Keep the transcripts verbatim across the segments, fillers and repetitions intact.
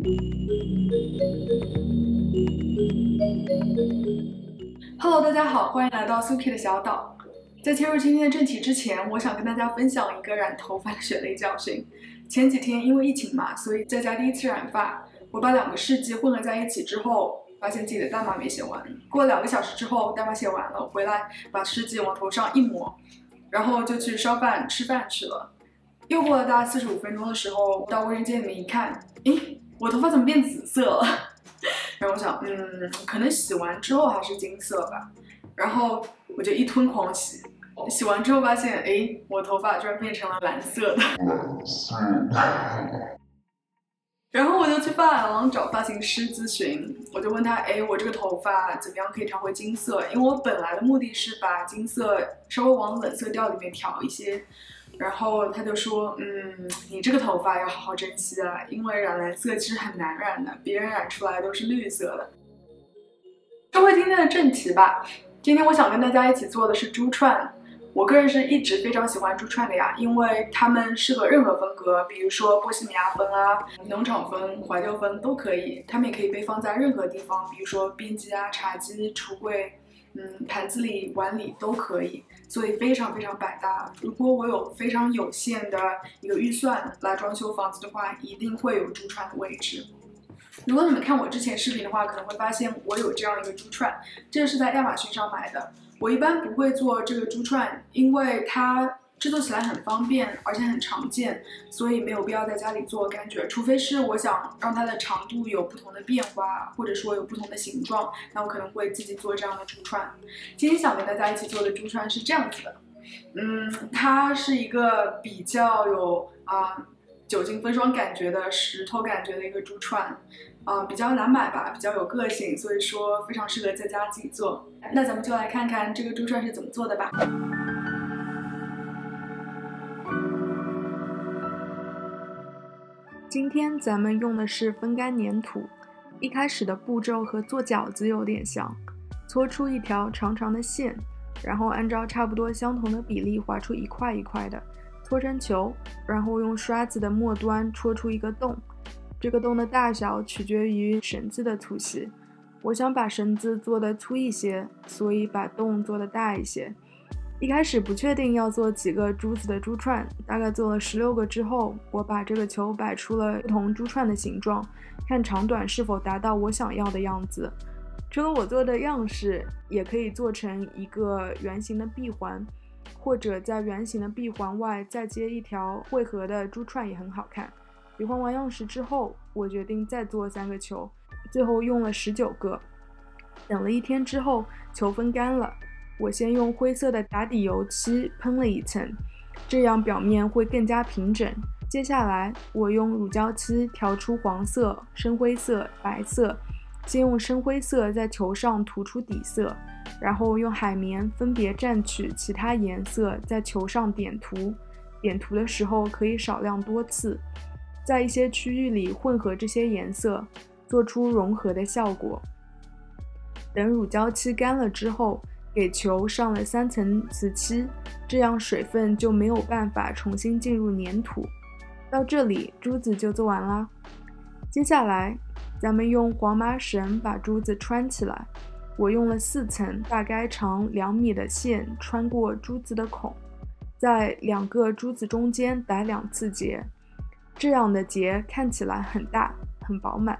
Hello， 大家好，欢迎来到 Suki 的小岛。在切入今天的正题之前，我想跟大家分享一个染头发的血泪教训。前几天因为疫情嘛，所以在家第一次染发，我把两个试剂混合在一起之后，发现自己的代码没写完。过了两个小时之后，代码写完了，回来把试剂往头上一抹，然后就去烧饭吃饭去了。又过了大概四十五分钟的时候，到卫生间里面一看，诶，我头发怎么变紫色了？然后我想，嗯，可能洗完之后还是金色吧。然后我就一吞狂洗，洗完之后发现，哎，我头发居然变成了蓝色的。然后我就去发廊找发型师咨询，我就问他，哎，我这个头发怎么样可以调回金色？因为我本来的目的是把金色稍微往冷色调里面调一些。然后他就说，嗯，你这个头发要好好珍惜啊，因为染蓝色其实很难染的，别人染出来都是绿色的。说回今天的正题吧，今天我想跟大家一起做的是珠串。我个人是一直非常喜欢珠串的呀，因为它们适合任何风格，比如说波西米亚风啊、农场风、怀旧风都可以。它们也可以被放在任何地方，比如说边机啊、茶几、橱柜。嗯，盘子里、碗里都可以，所以非常非常百搭。如果我有非常有限的一个预算来装修房子的话，一定会有珠串的位置。如果你们看我之前视频的话，可能会发现我有这样一个珠串，这个是在亚马逊上买的。我一般不会做这个珠串，因为它制作起来很方便，而且很常见，所以没有必要在家里做。感觉，除非是我想让它的长度有不同的变化，或者说有不同的形状，那我可能会自己做这样的珠串。今天想跟大家一起做的珠串是这样子的，嗯，它是一个比较有啊、呃、酒精分霜感觉的石头感觉的一个珠串，啊、呃、比较难买吧，比较有个性，所以说非常适合在家自己做。那咱们就来看看这个珠串是怎么做的吧。今天咱们用的是风干粘土，一开始的步骤和做饺子有点像，搓出一条长长的线，然后按照差不多相同的比例划出一块一块的，搓成球，然后用刷子的末端戳出一个洞，这个洞的大小取决于绳子的粗细，我想把绳子做得粗一些，所以把洞做得大一些。一开始不确定要做几个珠子的珠串，大概做了十六个之后，我把这个球摆出了不同珠串的形状，看长短是否达到我想要的样子。除了我做的样式，也可以做成一个圆形的闭环，或者在圆形的闭环外再接一条汇合的珠串也很好看。比划完样式之后，我决定再做三个球，最后用了十九个。等了一天之后，球风干了。我先用灰色的打底油漆喷了一层，这样表面会更加平整。接下来我用乳胶漆调出黄色、深灰色、白色，先用深灰色在球上涂出底色，然后用海绵分别蘸取其他颜色在球上点涂。点涂的时候可以少量多次，在一些区域里混合这些颜色，做出融合的效果。等乳胶漆干了之后，给球上了三层瓷漆，这样水分就没有办法重新进入粘土。到这里，珠子就做完啦。接下来，咱们用黄麻绳把珠子穿起来。我用了四层，大概长两米的线穿过珠子的孔，在两个珠子中间打两次结，这样的结看起来很大，很饱满。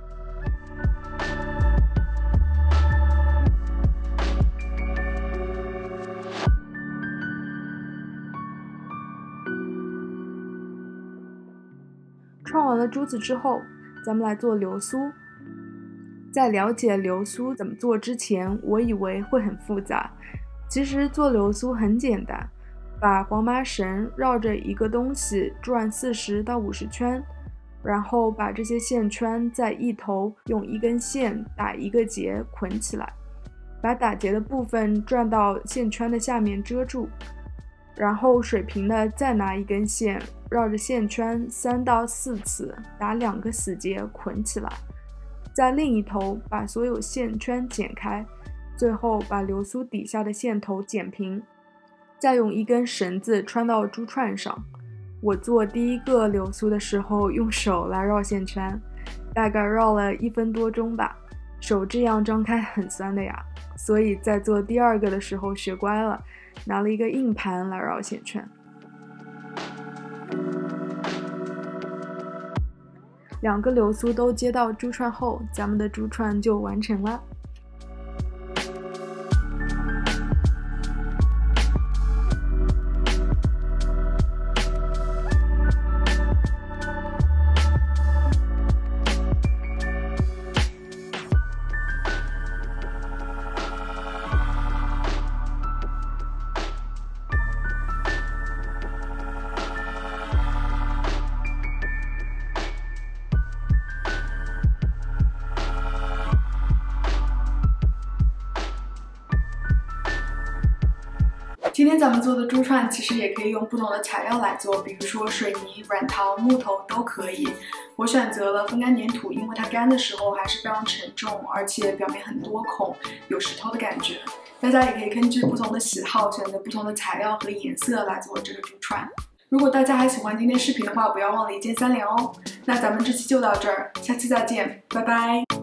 串完了珠子之后，咱们来做流苏。在了解流苏怎么做之前，我以为会很复杂。其实做流苏很简单，把黄麻绳绕着一个东西转四十到五十圈，然后把这些线圈在一头用一根线打一个结捆起来，把打结的部分转到线圈的下面遮住，然后水平的再拿一根线绕着线圈三到四次打两个死结捆起来，在另一头把所有线圈剪开，最后把流苏底下的线头剪平，再用一根绳子穿到珠串上。我做第一个流苏的时候用手来绕线圈， 大概绕了一分多钟吧。手这样张开很酸的呀，所以在做第二个的时候学乖了，拿了一个硬盘来绕线圈。两个流苏都接到珠串后，咱们的珠串就完成了。今天咱们做的珠串其实也可以用不同的材料来做，比如说水泥、软陶、木头都可以。我选择了风干粘土，因为它干的时候还是非常沉重，而且表面很多孔，有石头的感觉。大家也可以根据不同的喜好选择不同的材料和颜色来做这个珠串。如果大家还喜欢今天视频的话，不要忘了一键三连哦。那咱们这期就到这儿，下期再见，拜拜。